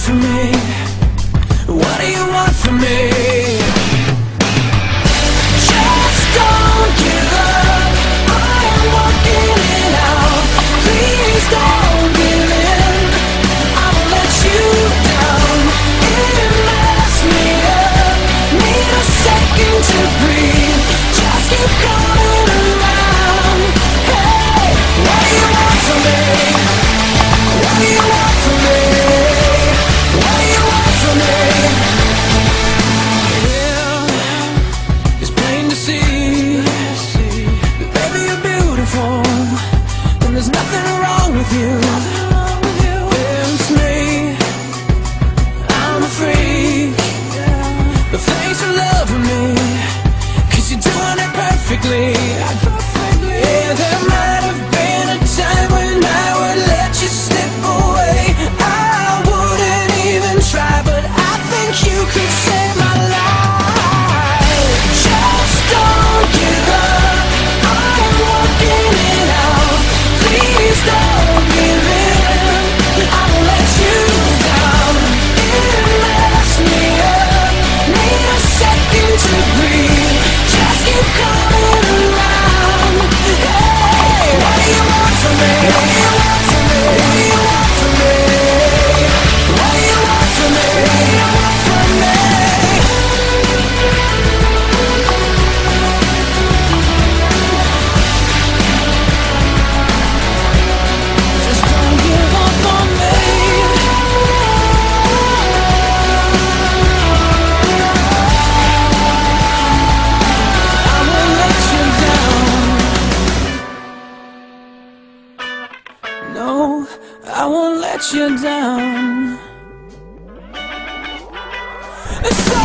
from me? What do you want from me? Just don't give up, I am working it out. Please don't give in, I won't let you down. It messed me up, need a second to breathe. Just keep coming around. Hey, what do you want from me? What do you want from me? What do you want from me? Yeah, it's plain to see that baby you're beautiful, and there's nothing wrong with you. It's me, I'm a freak, but thanks for loving me, 'cause you're doing it perfectly. Yeah, there might have been a time when I would let you slip away. I wouldn't even try, but I think you could save my life. Just don't give up, I am working it out. Please don't give in, I won't let you down. It messed me up, need a second to breathe. Just keep coming around. Hey, what do you want from me? What do you want from me? What do you want from me? What do you want from me? What do you want from me? Just don't give up on me. I won't let you down. No, I won't let you down.